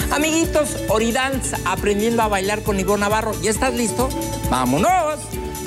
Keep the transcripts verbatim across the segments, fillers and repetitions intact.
Amiguitos, Oridance, aprendiendo a bailar con Ivonne Navarro. ¿Ya estás listo? ¡Vámonos!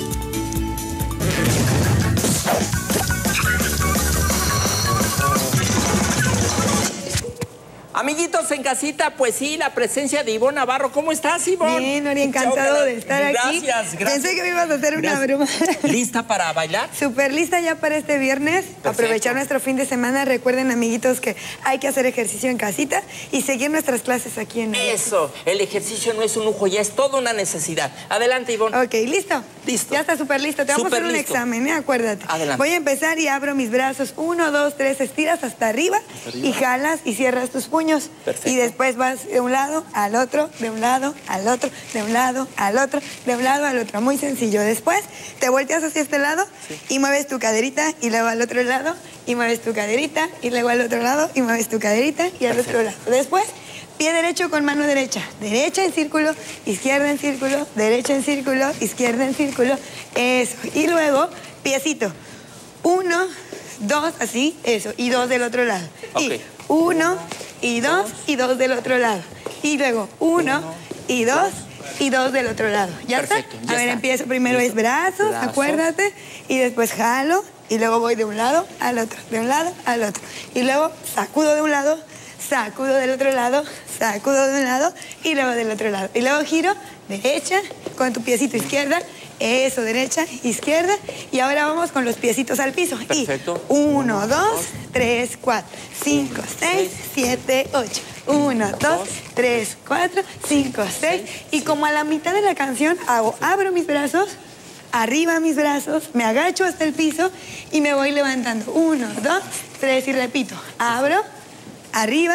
Amiguitos en casita, pues sí, la presencia de Ivonne Navarro. ¿Cómo estás, Ivonne? Bien, Ori, encantado de estar gracias, aquí. Gracias, gracias. Pensé que me ibas a hacer una gracias. broma. ¿Lista para bailar? Súper lista ya para este viernes. Perfecto. Aprovechar nuestro fin de semana. Recuerden, amiguitos, que hay que hacer ejercicio en casita y seguir nuestras clases aquí en... Eso, el ejercicio no es un lujo, ya es toda una necesidad. Adelante, Ivonne. Ok, ¿listo? Listo. Ya está súper listo. Te vamos super a hacer un listo. examen, ¿eh? Acuérdate. Adelante. Voy a empezar y abro mis brazos. Uno, dos, tres, estiras hasta arriba, arriba. Y jalas y cierras tus puños. Perfecto. Y después vas de un lado al otro, de un lado al otro, de un lado al otro, de un lado al otro. Muy sencillo. Después te volteas hacia este lado sí. y mueves tu caderita y luego al otro lado y mueves tu caderita y luego al otro lado y mueves tu caderita y al Perfecto. Otro lado. Después, pie derecho con mano derecha. Derecha en círculo, izquierda en círculo, derecha en círculo, izquierda en círculo. Eso. Y luego, piecito. Uno, dos, así, eso. Y dos del otro lado. Okay. Y uno, y dos, dos, y dos del otro lado. Y luego, uno, uno y dos, y dos del otro lado. ¿Ya Perfecto, está? Ya a ver, está. Empiezo. Primero Listo. Es brazos, brazos, acuérdate. Y después jalo, y luego voy de un lado al otro, de un lado al otro. Y luego sacudo de un lado, sacudo del otro lado, sacudo de un lado y luego del otro lado. Y luego giro, derecha, con tu piecito izquierda, eso, derecha, izquierda. Y ahora vamos con los piecitos al piso. Perfecto. Y uno, dos, tres, cuatro, cinco, seis, siete, ocho. Uno, dos, tres, cuatro, cinco, seis. Y como a la mitad de la canción hago, abro mis brazos, arriba mis brazos, me agacho hasta el piso y me voy levantando. Uno, dos, tres y repito. Abro, arriba,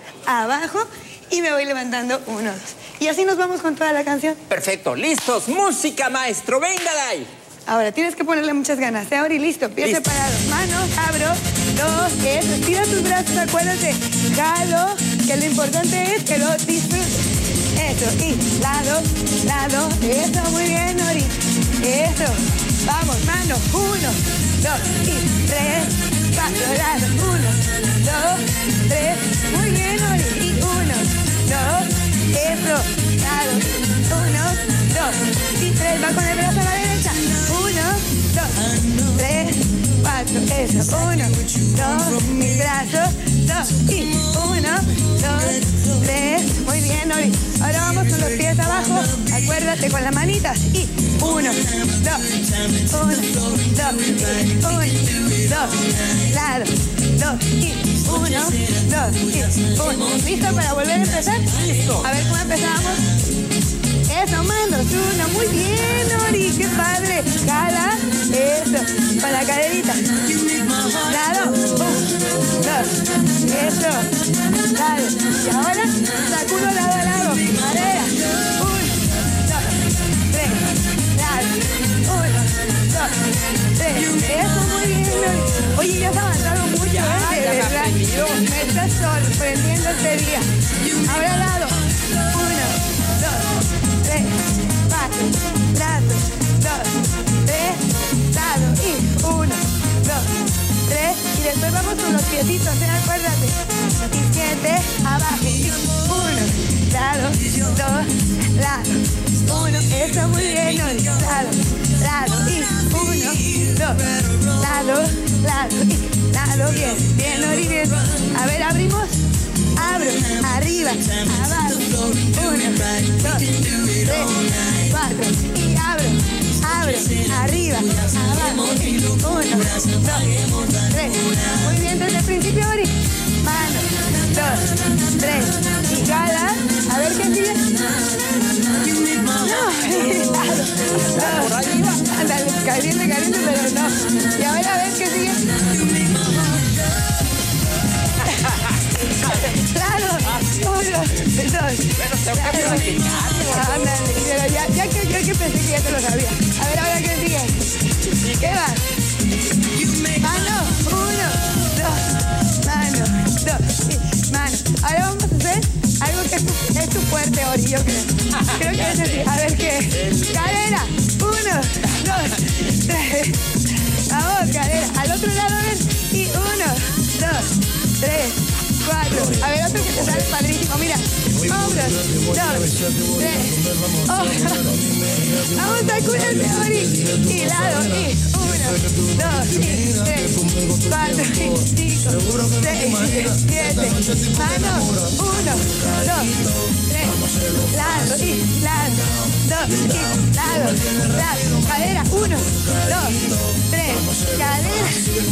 abajo y me voy levantando uno, dos. Y así nos vamos con toda la canción. Perfecto, listos. Música, maestro, venga de ahí. Ahora, tienes que ponerle muchas ganas. ¿Eh, Ori? Listo, pie listo. Separado. Manos, abro, dos, eso. Estira tus brazos, acuérdate. Jalo, que lo importante es que lo disfrutes. Eso, y lado, lado. Eso, muy bien, Ori. Eso. Vamos, manos. Uno, dos, y tres, cuatro, lado. Uno, dos, tres. Muy bien, Ori. Y uno, dos, eso, lado, uno, dos, y tres, va con el brazo a la derecha, uno, dos, tres, cuatro, eso, uno, dos, mis brazos, dos, y uno, dos, tres, muy bien, Ori. Ahora vamos con los pies abajo, acuérdate con las manitas, y uno, dos, uno, dos, uno, dos, lado, dos, y uno, dos, y uno. ¿Listo para volver a empezar? Listo. A ver cómo empezamos. Eso, manos, uno. Muy bien, Ori, qué padre. Jala, eso, con la caderita. Lado, un, dos, eso, lado. Y ahora, sacudo lado a lado. Madera, uno, dos, tres, lado, uno, dos, tres. Eso, muy bien, Ori. Oye, ya has avanzado mucho, ya, ¿eh? De verdad. Me estás sorprendiendo este día. Ahora lado. Uno, dos, tres, cuatro, lado, dos, tres, lado, y uno, dos, tres, y después vamos con los piecitos, ¿eh? Acuérdate. Y siete, abajo, y uno, lado, dos, lado, uno, eso muy bien, lado, lado, y uno, dos, lado, lado, y lado, bien, bien, Ori, bien. A ver, abrimos. Abro, arriba, abajo, uno, dos, tres, cuatro, y abro, abro, arriba, abajo, uno, dos, tres, muy bien desde el principio, Ori, mano, dos, tres, y jala, a ver qué sigue, no, arriba, ándale, caliente, caliente, pero no, y a ver, a ver qué sigue, claro, uno, dos, bueno, tengo que practicarlo. Ándale, pero ya, ya que yo que pensé que ya te lo sabía. A ver, ahora qué sigue. ¿Qué va? Mano, uno, dos, mano, dos, y mano. Ahora vamos a hacer algo que es tu, es tu fuerte, Ori, yo creo. Creo que es así. A ver qué. Cadera, uno, dos, tres. Vamos, cadera. Al otro lado, ven. Y uno, dos, tres. cuatro. A ver, otro que te sale padrísimo. Mira. Hombros. Dos, tres. Oh. Vamos, sacúdete, Ori. Y lado. Y uno, dos, y tres, cuatro, y cinco, seis, siete. Manos. Uno, dos, tres. Lado y lado. Dos, y lado. Lado. Cadera. Uno, dos, tres. Cadera.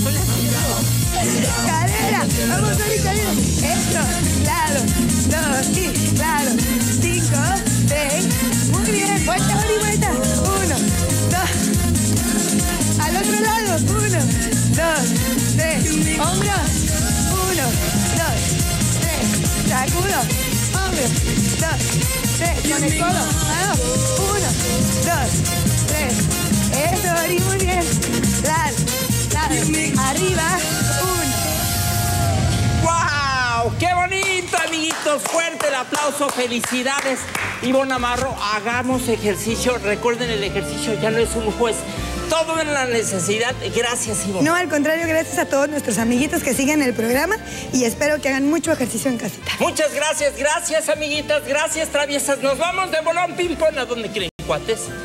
Cadera. Vamos, Ori, cadera. Esto. Lado. Dos, y lado. Cinco, seis. Muy bien. Vuelta, Ori, vuelta. Uno, dos. Al otro lado. Uno, dos, tres. Hombros. Uno, dos, tres. Sacudo. Hombros. Dos, tres. Con el codo. Vamos. Uno, dos, tres. Eso, Ori, muy bien. Lado, lado. Arriba. Uno. ¡Wow! ¡Qué bonito, amiguitos! Fuerte el aplauso, felicidades. Ivonne Navarro, hagamos ejercicio. Recuerden, el ejercicio ya no es un juez. Todo en la necesidad. Gracias, Ivonne. No, al contrario, gracias a todos nuestros amiguitos que siguen el programa y espero que hagan mucho ejercicio en casita. Muchas gracias, gracias, amiguitas, gracias, traviesas. Nos vamos de bolón ping-pong. ¿A dónde quieren, cuates?